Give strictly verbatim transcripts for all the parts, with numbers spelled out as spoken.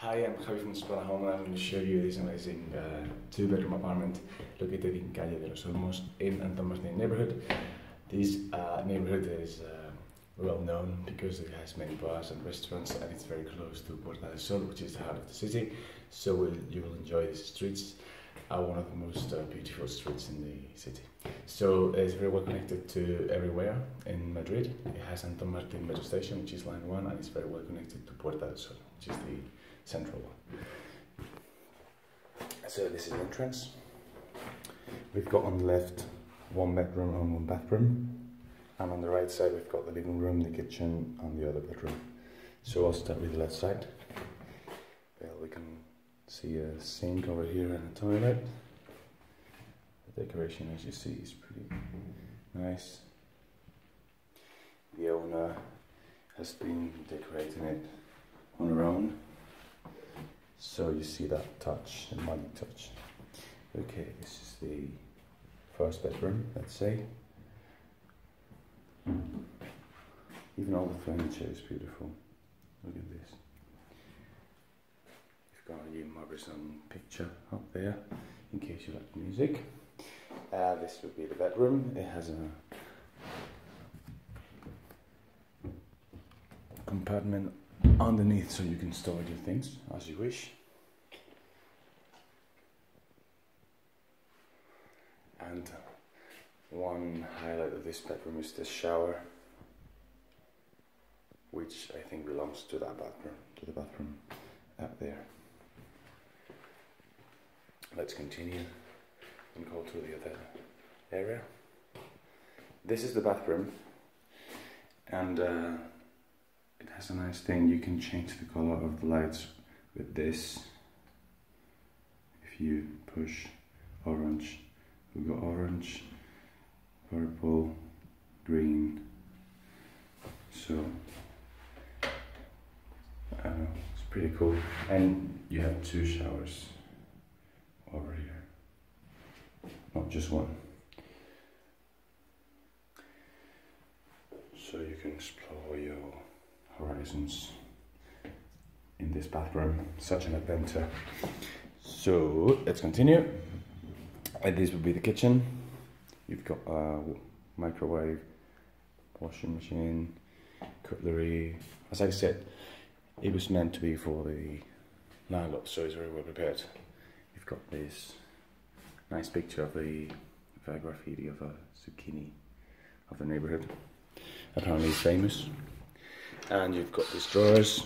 Hi, I'm Javi from Spana Home and I'm going to show you this amazing uh, two-bedroom apartment located in Calle de los Olmos in Anton Martin neighborhood. This uh, neighborhood is uh, well known because it has many bars and restaurants and it's very close to Puerta del Sol, which is the heart of the city. So we'll, you will enjoy these streets, are one of the most uh, beautiful streets in the city. So it's very well connected to everywhere in Madrid. It has Anton Martin metro station, which is line one, and it's very well connected to Puerta del Sol, which is the central one. So this is the entrance. We've got on the left one bedroom and one bathroom, and on the right side we've got the living room, the kitchen and the other bedroom. So I'll start with the left side. Well, we can see a sink over here and a toilet. The decoration, as you see, is pretty nice. The owner has been decorating it on her own. So you see that touch, the money touch. Okay, this is the first bedroom, let's say. Even all the furniture is beautiful. Look at this. We've got a new Morrison picture up there, in case you like music. Uh, this would be the bedroom. It has a compartment underneath so you can store your things as you wish. And one highlight of this bedroom is the shower, which I think belongs to that bathroom, to the bathroom up there. Let's continue and go to the other area. This is the bathroom, and uh, it has a nice thing. You can change the color of the lights with this. If you push orange, we've got orange, purple, green. So uh, it's pretty cool. And you have two showers over here, not just one. So you can explore your horizons in this bathroom. Such an adventure. So let's continue. And this would be the kitchen. You've got a microwave, washing machine, cutlery. As I said, it was meant to be for the landlord, so it's very well prepared. You've got this nice picture of the, of a graffiti of a zucchini of the neighborhood. Apparently it's famous. And you've got these drawers,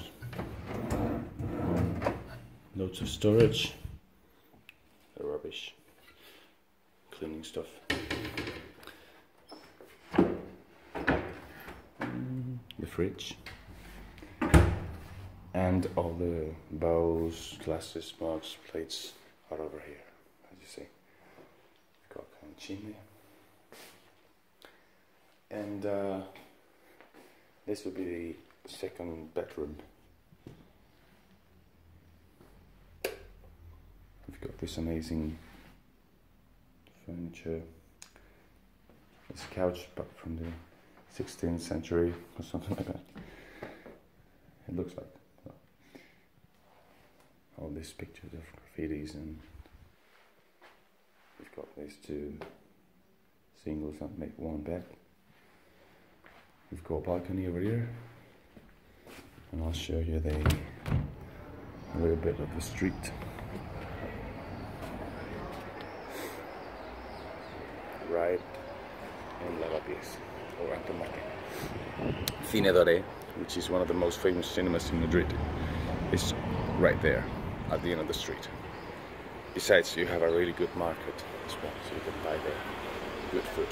loads of storage, the rubbish, cleaning stuff, the fridge, and all the bowls, glasses, mugs, plates are over here, as you see. We've got kind of chimney, and uh, this would be the second bedroom. We've got this amazing furniture. This couch, but from the sixteenth century or something like that. It looks like well, all these pictures of graffitis, and we've got these two singles that make one bed. We've got a balcony over here, and I'll show you the a little bit of the street. Right in Lavapiés, or Anton Martin. Cine Dore, which is one of the most famous cinemas in Madrid, is right there at the end of the street. Besides, you have a really good market as well, so you can buy there good food.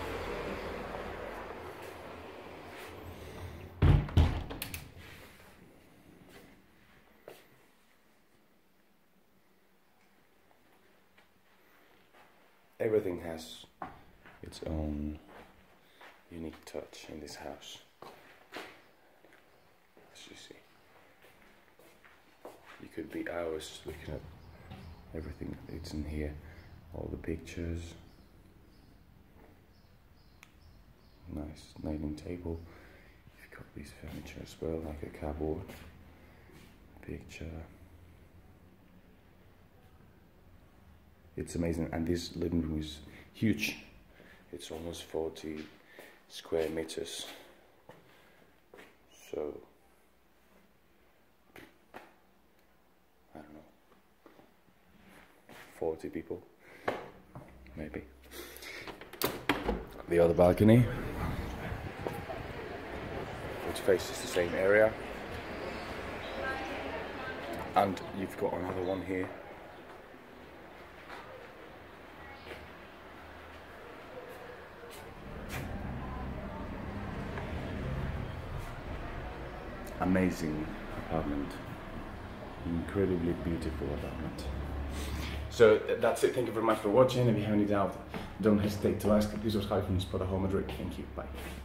Everything has its own unique touch in this house, as you see. You could be hours looking at everything that's in here, all the pictures. Nice dining table. You've got these furniture as well, like a cupboard, picture, It's amazing, and this living room is huge. It's almost forty square meters. So I don't know, forty people, maybe. The other balcony, which faces the same area, and you've got another one here. Amazing apartment, incredibly beautiful apartment. So that's it. Thank you very much for watching. If you have any doubt, don't hesitate to ask. This was Harry from Spot a Home Madrid. Thank you. Bye.